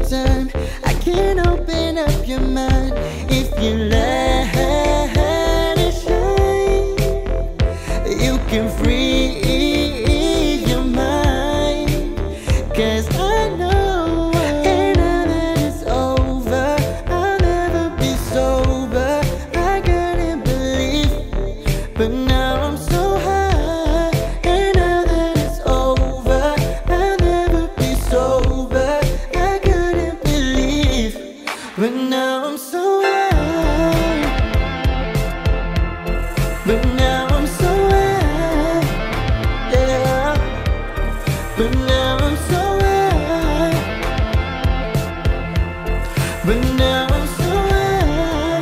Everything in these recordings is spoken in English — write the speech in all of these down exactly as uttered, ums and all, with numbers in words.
time. I can open up your mind if you let it shine. You can free your mind, 'cause I know, and now that it's over, I'll never be sober. I couldn't believe, but now I'm so high, and now that it's over, I'll never be sober. I couldn't believe, but now I'm so high, but now I'm so high, yeah, but now I'm so high, but now I'm so high.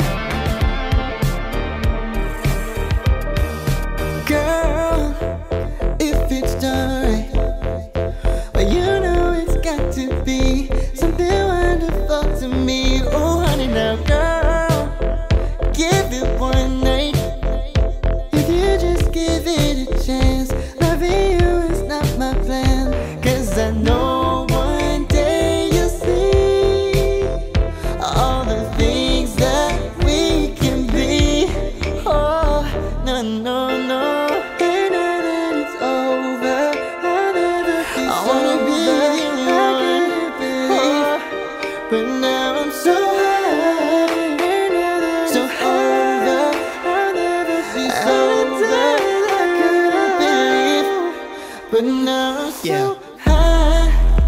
Girl, if it's done right, well, you know it's got to be something wonderful to me. Oh honey, now girl, give it one night. If you just give it a chance, loving you is not my plan. 'Cause I know one day you'll see all the things that we can be. Oh, no, no, no. And now that it's over, I'll never be I wanna be the one. But now I'm so high, so over, I'll never be sober. I couldn't believe, but now I'm so Yeah. high.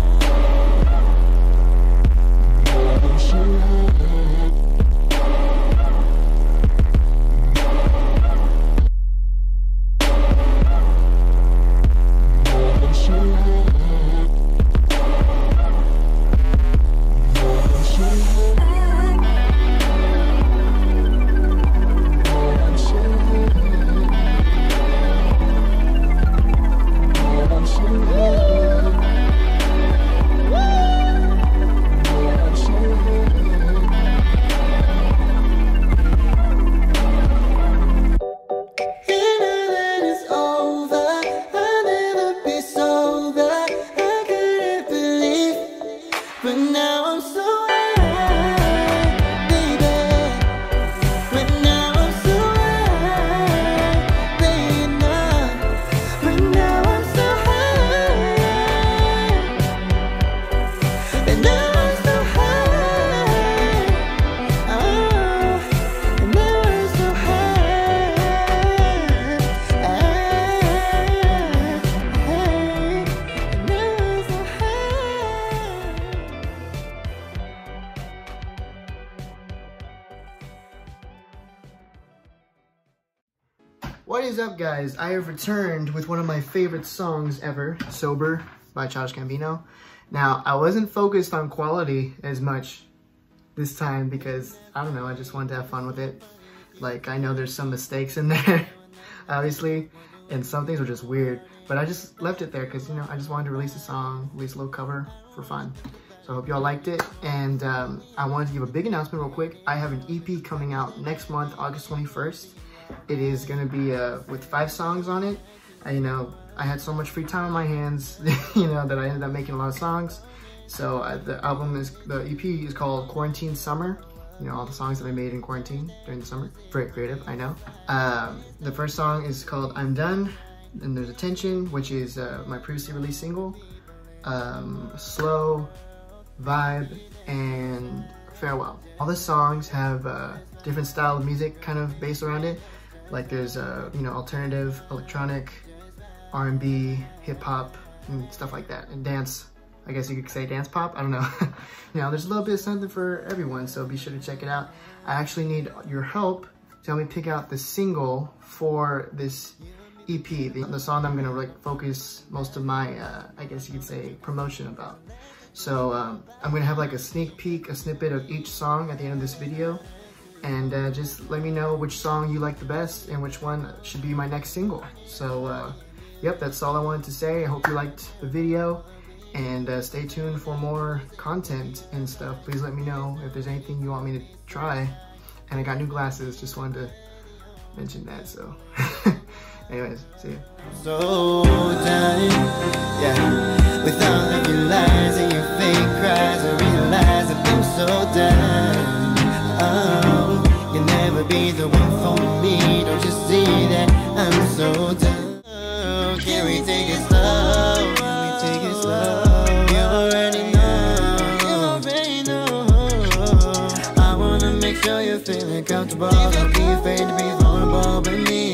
And now that it's over, I'll never be sober. I couldn't believe, but now I'm so high, baby. But now I'm so high, baby, now. But now I'm so high, and now I'm so high. Oh, and now I'm so high. And now I'm so high. What is up, guys? I have returned with one of my favorite songs ever, Sober by Childish Gambino. Now, I wasn't focused on quality as much this time because, I don't know, I just wanted to have fun with it. Like, I know there's some mistakes in there, obviously, and some things were just weird, but I just left it there because, you know, I just wanted to release a song, release a little cover for fun. So I hope y'all liked it, and um, I wanted to give a big announcement real quick. I have an E P coming out next month, August twenty-first. It is gonna be uh, with five songs on it. I, you know, I had so much free time on my hands, you know, that I ended up making a lot of songs. So uh, the album is, the E P is called Quarantine Summer. You know, all the songs that I made in quarantine during the summer. Very creative, I know. Um, the first song is called I'm Done. And there's Attention, which is uh, my previously released single. Um, Slow, Vibe, and Farewell. All the songs have a different style of music kind of based around it. Like there's, uh, you know, alternative, electronic, R and B, hip hop, and stuff like that. And dance, I guess you could say dance pop, I don't know. You know, there's a little bit of something for everyone, so be sure to check it out. I actually need your help to help me pick out the single for this E P, the, the song I'm gonna like focus most of my, uh, I guess you could say, promotion about. So um, I'm gonna have like a sneak peek, a snippet of each song at the end of this video, and uh, just let me know which song you like the best and which one should be my next single. So uh, yep, that's all I wanted to say. I hope you liked the video, and uh, stay tuned for more content and stuff. Please let me know if there's anything you want me to try. And I got new glasses, just wanted to mention that, so. Anyways, see ya. So done, yeah, with all of your lies and your fake cries, I realize can we take it slow? Can we take it slow? You already know. You already know. I wanna make sure you're feeling comfortable. Don't be afraid to be vulnerable with me.